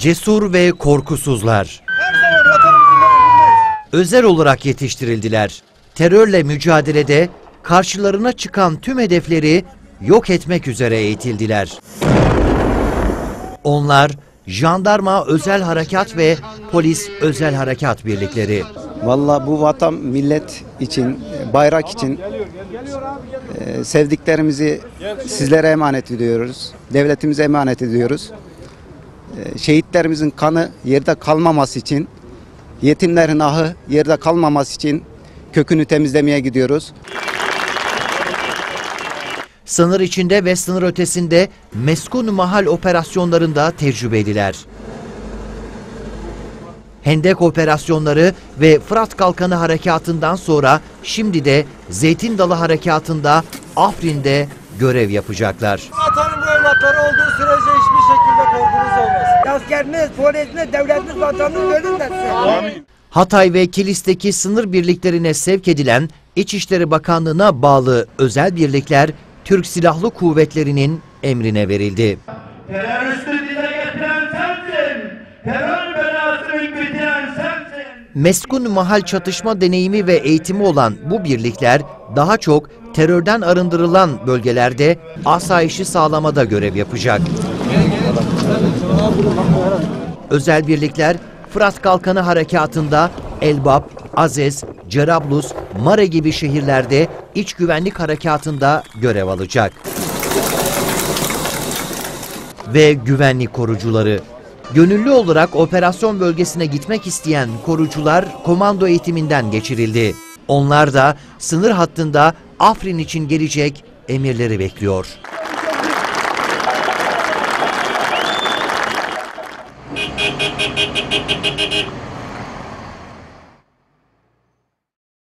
Cesur ve korkusuzlar. Özel olarak yetiştirildiler. Terörle mücadelede karşılarına çıkan tüm hedefleri yok etmek üzere eğitildiler. Onlar jandarma özel harekat ve polis özel harekat birlikleri. Vallahi bu vatan millet için, bayrak için sevdiklerimizi sizlere emanet ediyoruz. Devletimize emanet ediyoruz. Şehitlerimizin kanı yerde kalmaması için, yetimlerin ahı yerde kalmaması için kökünü temizlemeye gidiyoruz. Sınır içinde ve sınır ötesinde meskun mahal operasyonlarında tecrübeliler. Hendek operasyonları ve Fırat Kalkanı harekatından sonra şimdi de Zeytin Dalı harekatında Afrin'de görev yapacaklar. Vatanın bu evlatları olduğu sürece hiçbir şekilde korkunuz olmaz. Askeriniz, polisiniz, devletiniz, vatanınız ölürler. Hatay ve Kilis'teki sınır birliklerine sevk edilen İçişleri Bakanlığı'na bağlı özel birlikler Türk Silahlı Kuvvetleri'nin emrine verildi. Teröristi dize getiren sensin. Terör belasını bitiren sensin. Meskun mahal çatışma deneyimi ve eğitimi olan bu birlikler daha çok terörden arındırılan bölgelerde asayişi sağlamada görev yapacak. Özel birlikler Fırat Kalkanı harekatında Elbap, Azez, Cerablus, Mare gibi şehirlerde iç güvenlik harekatında görev alacak. Ve güvenlik korucuları. Gönüllü olarak operasyon bölgesine gitmek isteyen korucular komando eğitiminden geçirildi. Onlar da sınır hattında Afrin için gelecek emirleri bekliyor.